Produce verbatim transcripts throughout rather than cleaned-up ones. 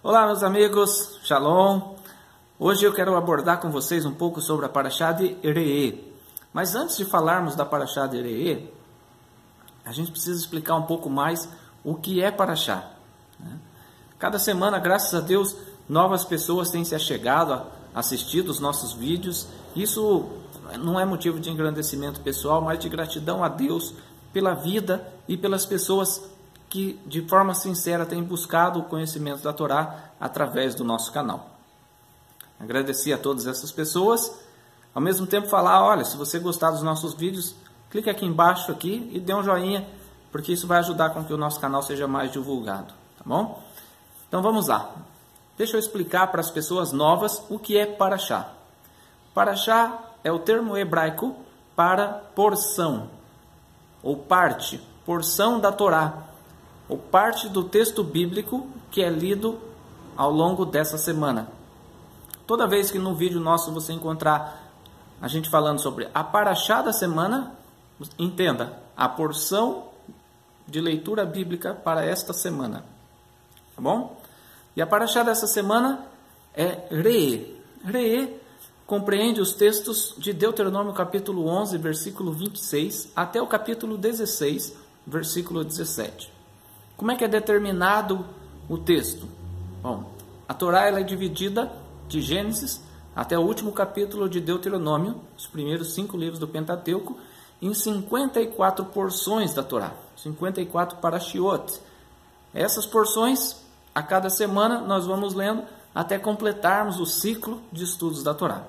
Olá, meus amigos, Shalom. Hoje eu quero abordar com vocês um pouco sobre a Parashá de Re'eh. Mas antes de falarmos da Parashá de Re'eh, a gente precisa explicar um pouco mais o que é Parashá. Cada semana, graças a Deus, novas pessoas têm se achegado, assistido os nossos vídeos. Isso não é motivo de engrandecimento pessoal, mas de gratidão a Deus pela vida e pelas pessoas que de forma sincera têm buscado o conhecimento da Torá através do nosso canal. Agradecer a todas essas pessoas, ao mesmo tempo falar, olha, se você gostar dos nossos vídeos, clique aqui embaixo aqui e dê um joinha, porque isso vai ajudar com que o nosso canal seja mais divulgado, tá bom? Então vamos lá. Deixa eu explicar para as pessoas novas o que é Parashá. Parashá é o termo hebraico para porção, ou parte, porção da Torá, ou parte do texto bíblico que é lido ao longo dessa semana. Toda vez que no vídeo nosso você encontrar a gente falando sobre a Parashá da semana, entenda, a porção de leitura bíblica para esta semana. Tá bom? E a Parashá dessa semana é Re'eh. Re'eh compreende os textos de Deuteronômio capítulo onze, versículo vinte e seis, até o capítulo dezesseis, versículo dezessete. Como é que é determinado o texto? Bom, a Torá ela é dividida de Gênesis até o último capítulo de Deuteronômio, os primeiros cinco livros do Pentateuco, em cinquenta e quatro porções da Torá, cinquenta e quatro parashiot. Essas porções, a cada semana, nós vamos lendo até completarmos o ciclo de estudos da Torá.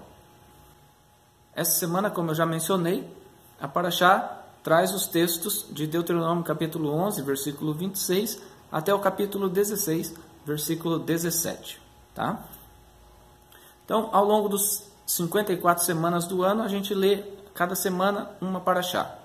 Essa semana, como eu já mencionei, a Parashá traz os textos de Deuteronômio capítulo onze, versículo vinte e seis, até o capítulo dezesseis, versículo dezessete. Tá? Então, ao longo dos cinquenta e quatro semanas do ano, a gente lê cada semana uma Parashá.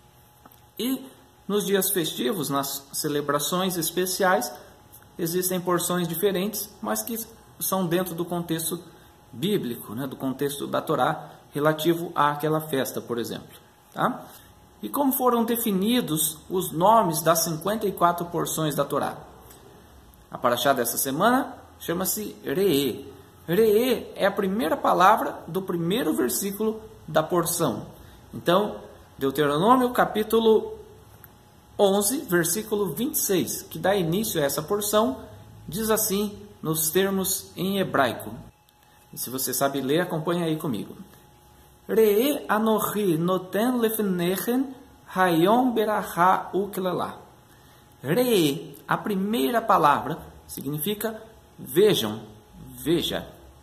E nos dias festivos, nas celebrações especiais, existem porções diferentes, mas que são dentro do contexto bíblico, né, do contexto da Torá, relativo àquela festa, por exemplo. Tá? E como foram definidos os nomes das cinquenta e quatro porções da Torá? A Parashá dessa semana chama-se Re'eh. Re'eh é a primeira palavra do primeiro versículo da porção. Então, Deuteronômio capítulo onze, versículo vinte e seis, que dá início a essa porção, diz assim nos termos em hebraico. E se você sabe ler, acompanha aí comigo. Re'eh anochi noten lefnechem hayom beracha uklelah. Re'eh, a primeira palavra, significa vejam, veja,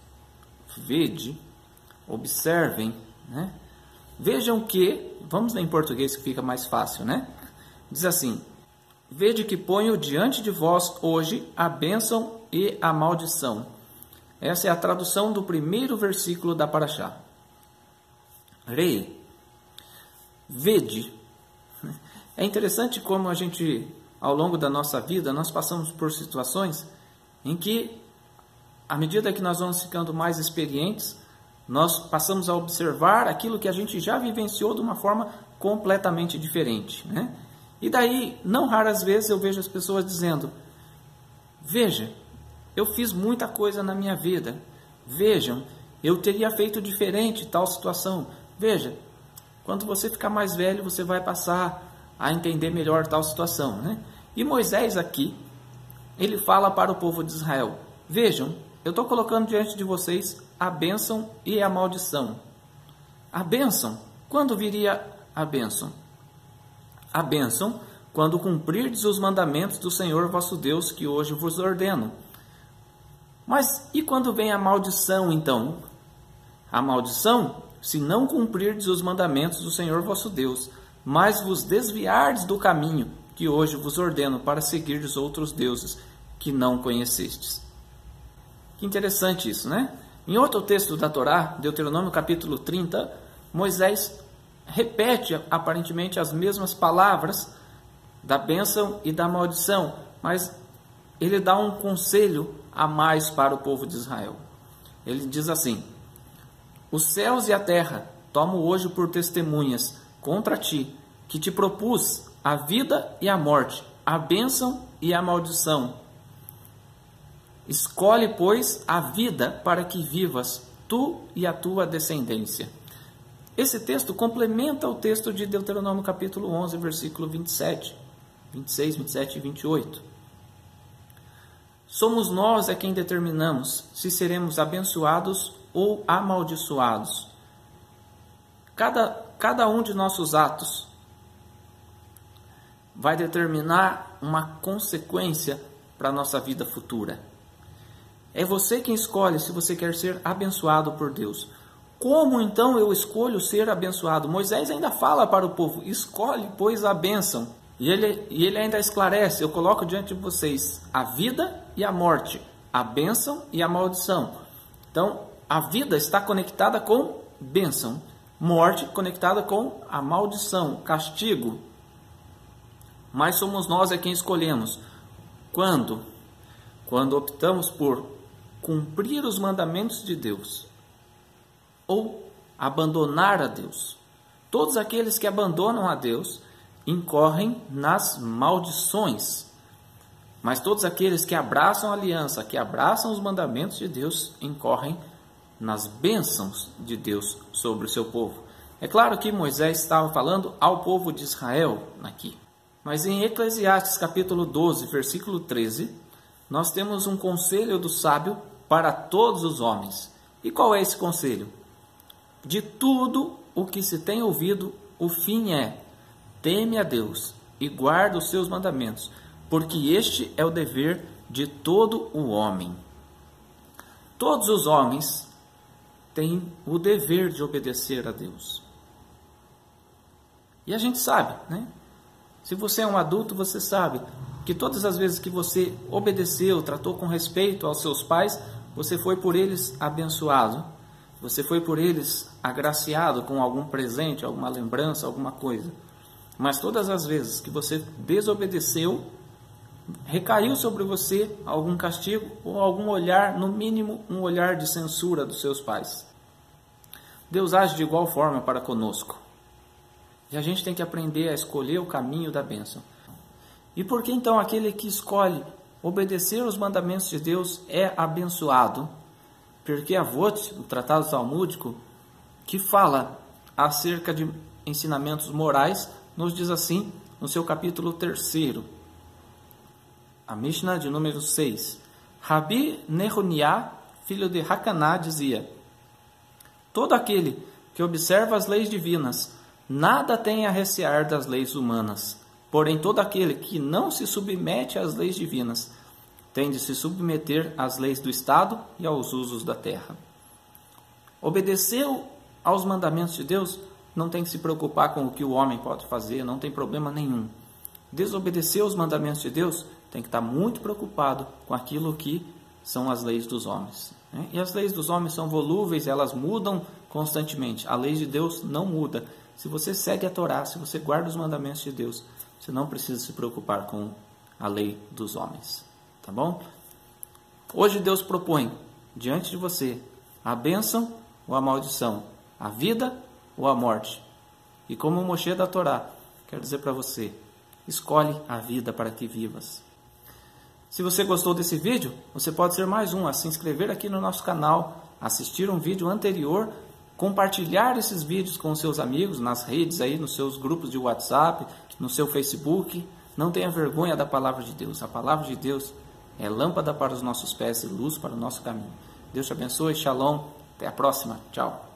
vede, observem, né? Vejam que, vamos ler em português que fica mais fácil, né? Diz assim, vede que ponho diante de vós hoje a bênção e a maldição. Essa é a tradução do primeiro versículo da Parashá. Re'eh, vede. É interessante como a gente, ao longo da nossa vida, nós passamos por situações em que, à medida que nós vamos ficando mais experientes, nós passamos a observar aquilo que a gente já vivenciou de uma forma completamente diferente, né? E daí, não raras vezes, eu vejo as pessoas dizendo, veja, eu fiz muita coisa na minha vida, vejam, eu teria feito diferente tal situação. Veja, quando você ficar mais velho, você vai passar a entender melhor tal situação, né? E Moisés aqui, ele fala para o povo de Israel, vejam, eu estou colocando diante de vocês a bênção e a maldição. A bênção, quando viria a bênção? A bênção, quando cumprirdes os mandamentos do Senhor vosso Deus, que hoje vos ordeno. Mas e quando vem a maldição, então? A maldição, se não cumprirdes os mandamentos do Senhor vosso Deus, mas vos desviardes do caminho que hoje vos ordeno para seguirdes outros deuses que não conhecestes. Que interessante isso, né? Em outro texto da Torá, Deuteronômio capítulo trinta, Moisés repete aparentemente as mesmas palavras da bênção e da maldição, mas ele dá um conselho a mais para o povo de Israel. Ele diz assim, os céus e a terra tomo hoje por testemunhas contra ti, que te propus a vida e a morte, a bênção e a maldição. Escolhe, pois, a vida para que vivas tu e a tua descendência. Esse texto complementa o texto de Deuteronômio capítulo onze, versículo vinte e sete, vinte e seis, vinte e sete e vinte e oito. Somos nós é quem determinamos se seremos abençoados ou amaldiçoados. Cada, cada um de nossos atos vai determinar uma consequência para a nossa vida futura. É você quem escolhe se você quer ser abençoado por Deus. Como então eu escolho ser abençoado? Moisés ainda fala para o povo, escolhe, pois, a bênção. E ele, e ele ainda esclarece, eu coloco diante de vocês a vida e a morte, a bênção e a maldição. Então, a vida está conectada com bênção, morte conectada com a maldição, castigo. Mas somos nós é quem escolhemos. Quando? Quando optamos por cumprir os mandamentos de Deus ou abandonar a Deus. Todos aqueles que abandonam a Deus incorrem nas maldições. Mas todos aqueles que abraçam a aliança, que abraçam os mandamentos de Deus, incorrem nas bênçãos de Deus sobre o seu povo. É claro que Moisés estava falando ao povo de Israel aqui. Mas em Eclesiastes capítulo doze, versículo treze, nós temos um conselho do sábio para todos os homens. E qual é esse conselho? De tudo o que se tem ouvido, o fim é: teme a Deus e guarda os seus mandamentos, porque este é o dever de todo o homem. Todos os homens têm o dever de obedecer a Deus. E a gente sabe, né? Se você é um adulto, você sabe que todas as vezes que você obedeceu, tratou com respeito aos seus pais, você foi por eles abençoado. Você foi por eles agraciado com algum presente, alguma lembrança, alguma coisa. Mas todas as vezes que você desobedeceu, recaiu sobre você algum castigo ou algum olhar, no mínimo um olhar de censura dos seus pais. Deus age de igual forma para conosco. E a gente tem que aprender a escolher o caminho da bênção. E por que então aquele que escolhe obedecer os mandamentos de Deus é abençoado? Porque Avot, o tratado talmúdico, que fala acerca de ensinamentos morais, nos diz assim, no seu capítulo terceiro, a Mishnah de número seis. Rabi Nehuniah, filho de Hakaná, dizia: todo aquele que observa as leis divinas, nada tem a recear das leis humanas. Porém, todo aquele que não se submete às leis divinas, tem de se submeter às leis do Estado e aos usos da terra. Obedeceu aos mandamentos de Deus, não tem que se preocupar com o que o homem pode fazer, não tem problema nenhum. Desobedeceu os mandamentos de Deus, tem que estar muito preocupado com aquilo que são as leis dos homens. E as leis dos homens são volúveis, elas mudam constantemente. A lei de Deus não muda. Se você segue a Torá, se você guarda os mandamentos de Deus, você não precisa se preocupar com a lei dos homens. Tá bom? Hoje Deus propõe diante de você a bênção ou a maldição, a vida ou a morte. E como o Moshe da Torá, quero dizer para você, escolhe a vida para que vivas. Se você gostou desse vídeo, você pode ser mais um a se inscrever aqui no nosso canal, assistir um vídeo anterior, compartilhar esses vídeos com seus amigos nas redes, aí, nos seus grupos de WhatsApp, no seu Facebook. Não tenha vergonha da palavra de Deus. A palavra de Deus é lâmpada para os nossos pés e luz para o nosso caminho. Deus te abençoe. Shalom. Até a próxima. Tchau.